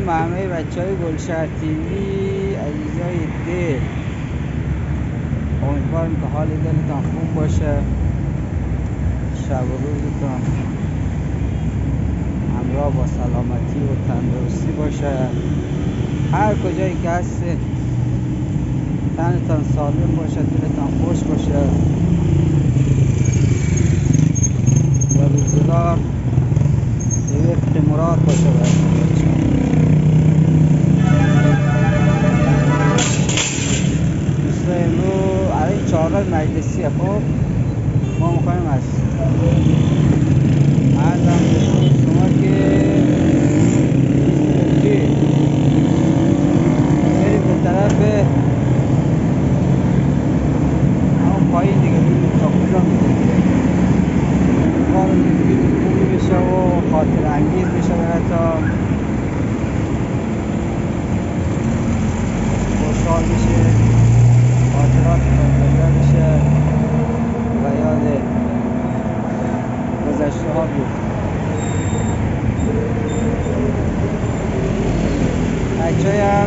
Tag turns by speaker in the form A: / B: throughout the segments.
A: همه بچه های گلشهر تیوی، عزیزای دل، امیدوارم که حال دلتان خوب باشه، شب و روزتان همراه با سلامتی و تندرستی باشه. هر کجایی که هستی تنتان سالم باشه، دلتان خوش باشه و روزگار به وفق مراد باشه براتون. دوستای امروز الان 4 مجلسیه. خب ما میخوایم از عرضم به شما که بریم به طرف همون پایین دیگه، ببینیم تا کجا میزنیم. امیدوارم که فیلم خوبی بشه و خاطر انگیز بشه براتون، خوشحال بشه، خاطرات تازه بشه و یاد گذشته ها بیفته. بچه هم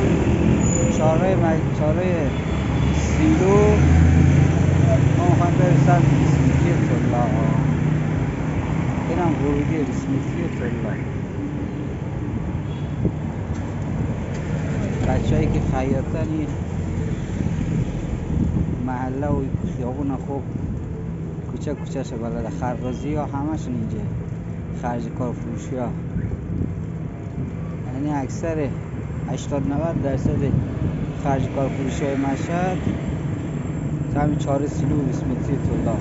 A: چاره سیلو ما میخوایم برسن بسمیتی طلا. این هم ورودی بسمیتی طلا. بچه هایی که خیاطنی محله و خیابون خوب کوچه کوچه شه بلده، خرغازی ها همشون اینجا، خرج کار فروشی ها، یعنی اکثر 80-90% خرج کار فروشی های مشهد همین 4 سیلو و بسمتی طلا.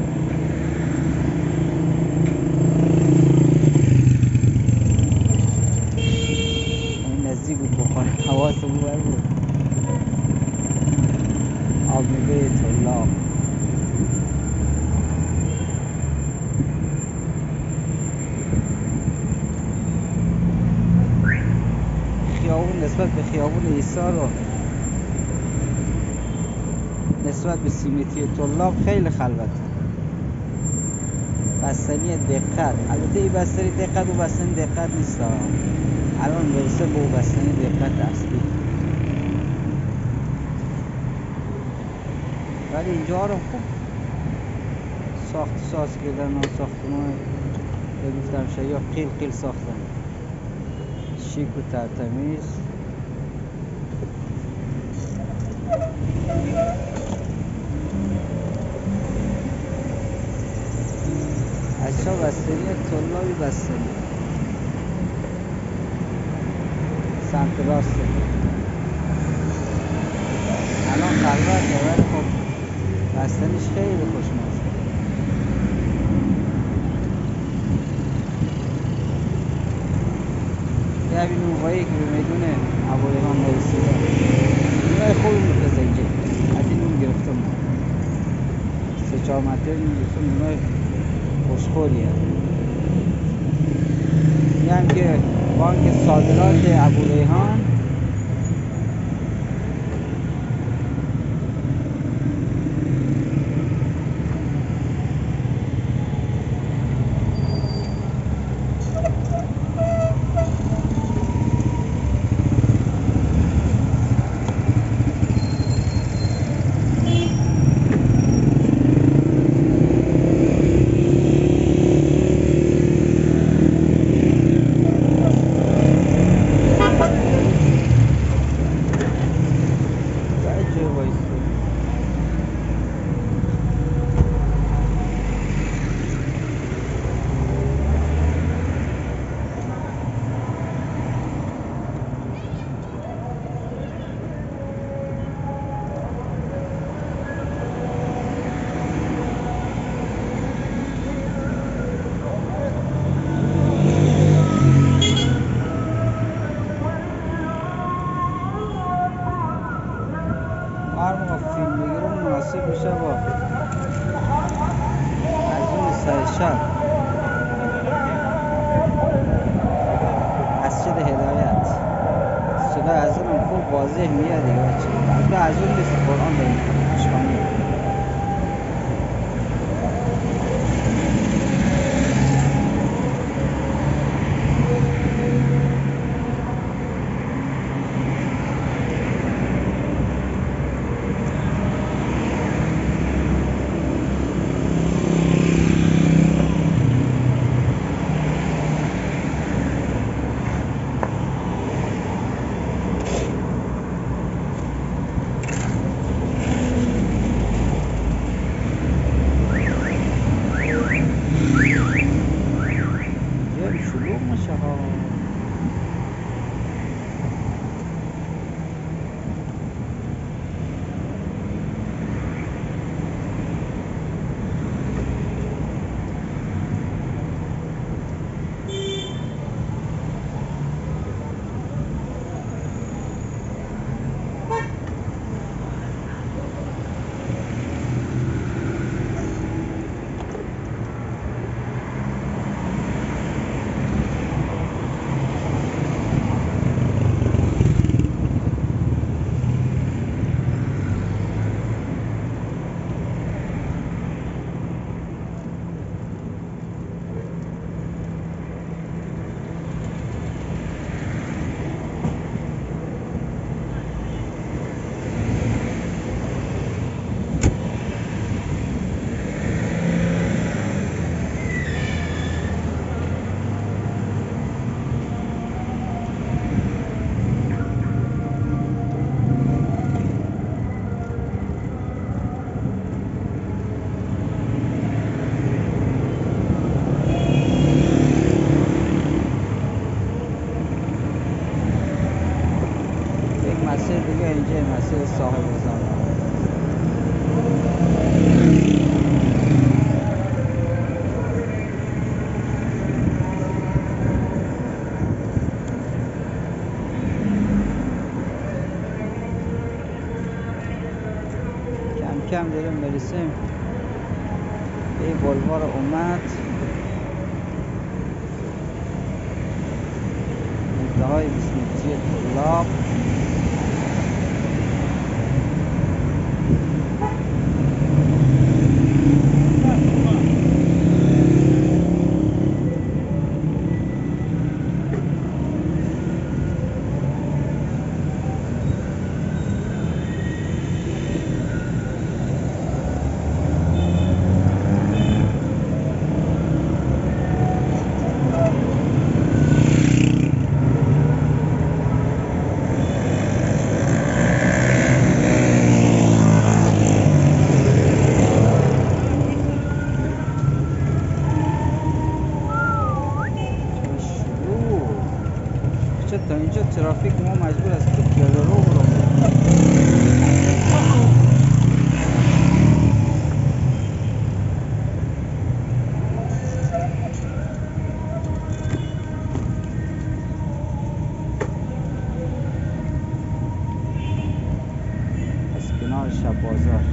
A: این نزدیک بود بخوره، حواس ببر بود. آب میوه طلا. خیابون نسبت به خیابون ایسا رو نسبت به سیمتی طلاب خیلی خلوته. بستنی دقت، البته این بستنی دقت و بستنی دقت نیست، الان برسه به بستنی دقت اصلی. ولی اینجا رو خوب ساخت ساز کردن و ساختمان بگفتم شه یا قیل قیل ساختن، شیک و ترتمیز. اچھا بستنی طلابی بستنی سمت راسته الان خلوته، ولی خب بستنیش خیلی خوشمزه. یه بین موقعی که به میدون ابوریحان نرسیده اینای خوبی میفرزه اینجا. از این نون گرفتم 3-4 متر نون گرفتم، اونای خوشخوریه. این هم که بانک صادرات ابوریحان هر موقع فیلم بگیرم مناسب میشه با از اون سر شب مسجد هدایت صدا از اونم خوب واضح میاد دیگه بچه. البته از اون نیست، قرآن داریم اشکانی. مسیر دیگه اینجا مسیر صاحب زمان. کم کم داریم برسیم به این بلوار امت، انتهای بسمتی طلاب. تا اینجا ترافیک ما مجبور است که پیاده رو بریم. از کنار شب بازار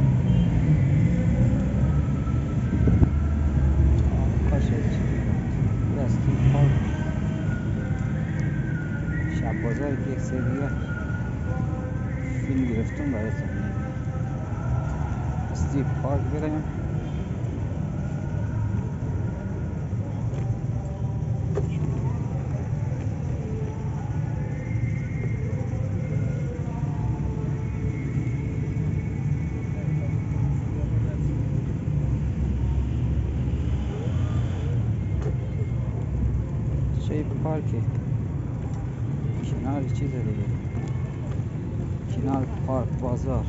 A: شب بازار که یک سریه فیلم گرفتم برای سنگی استیو پارک بریم. چه پارکه کنار چیز دیگه، کنار پارک بازار،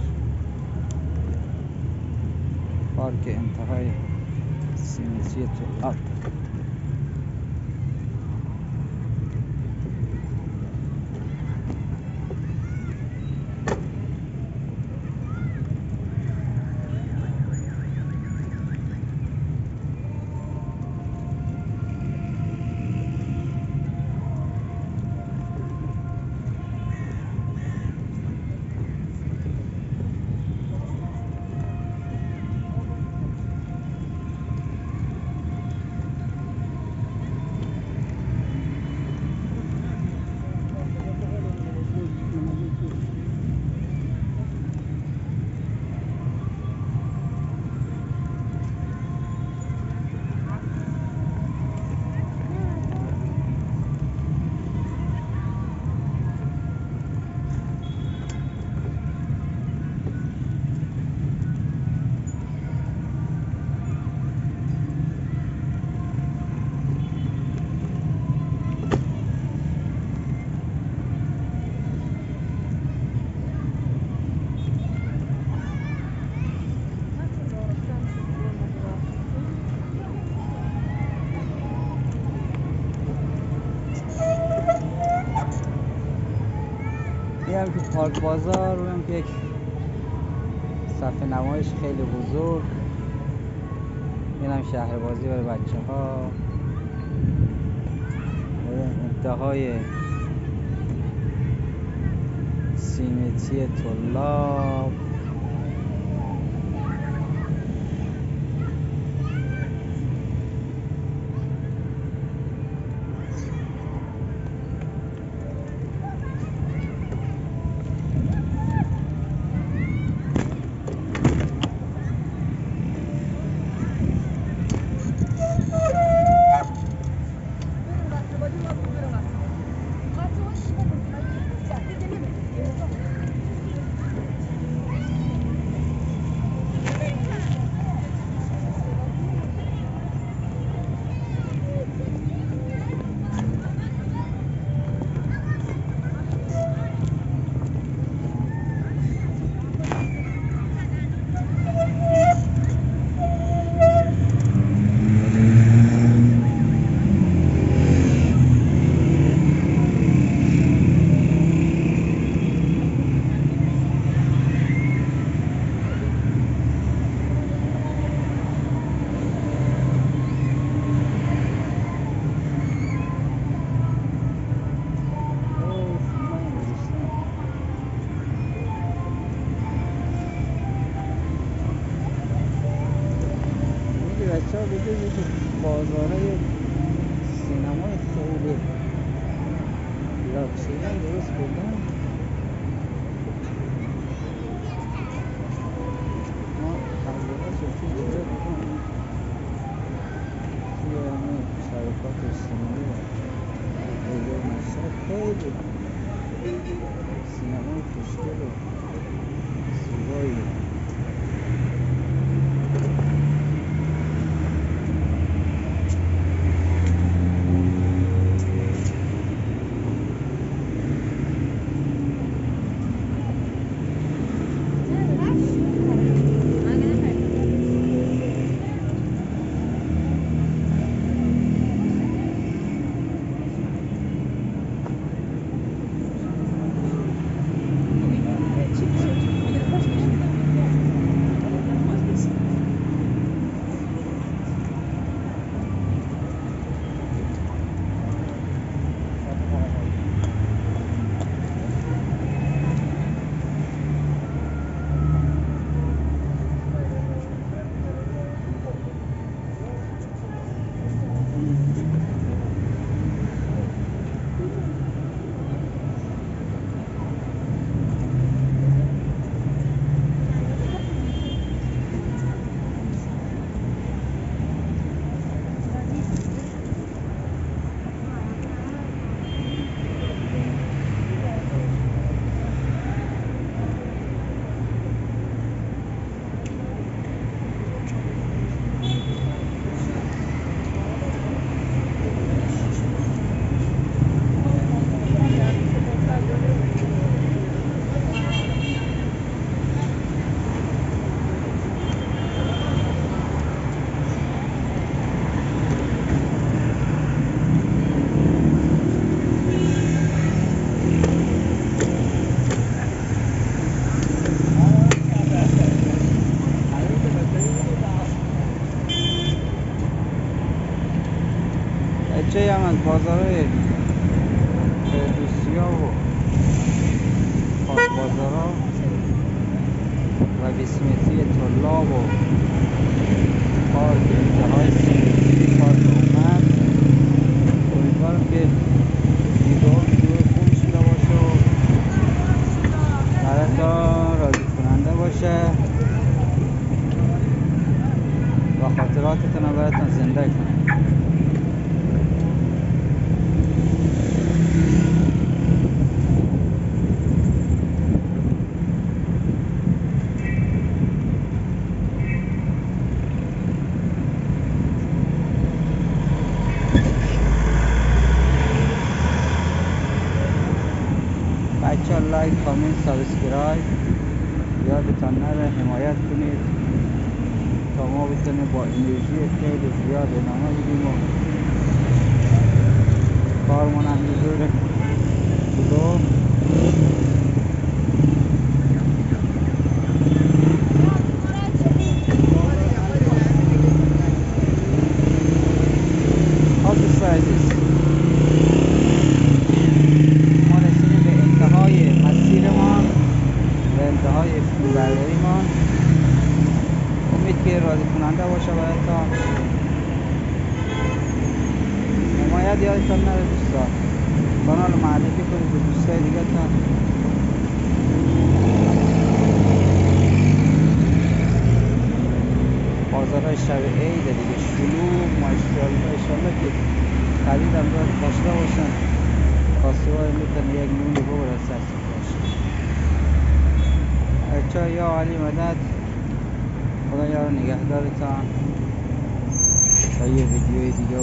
A: پارک انتهای سیمتری طلاب. میرم که پارک بازار ببینم که یک صفحه نمایش خیلی بزرگ، میرم شهربازی برای بچه ها، انتهای سیمتری طلاب. بجز بازارهای سینمای خیلی لاکچری هم درست کردن. ما تجربه شدیم اینجا بودیم توی همین شرکات اجتماعی و مشهد خیلی سینمای خوشگل و زیبایی. بچه هم از بازارهای فردوسی‌ها و خاک بازارها و 20 متری طلاب و پارک انتهای پارک اومد. امیدوارم که ویدیو خوبی شده باشه و براتون راضی کننده باشه و خاطراتتون رو براتون زنده کنه. بچه لایک، کامنت، سابسکرایب یادتان نره حمایت کنید تا ما بتونیم با انرژی خیلی زیاد ادامه بدیم و کارمون هم بزرگ جلو. دوست عزیز ما رسیدیم به انتهای مسیرمان، به انتهای فیلمبرداریمان. امید که راضی کننده باشه برایتان. حمایت یادتان نره دوستان، کانال معرفی کنید به دوستای دیگه تان. بازارهای شب عید دیگه شلوغ ماشاءالله، انشالله که خرید هم داشته باشن، کاسه‌های میتونه یک نونی ببره سرسی باشه. بچه‌ها یا علی مدد، خدا یار نگهدارتان تا یه ویدیوی دیگه و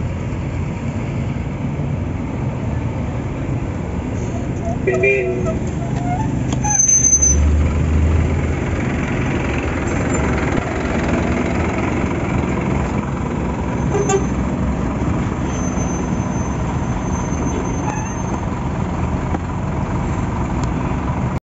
B: Beep beep.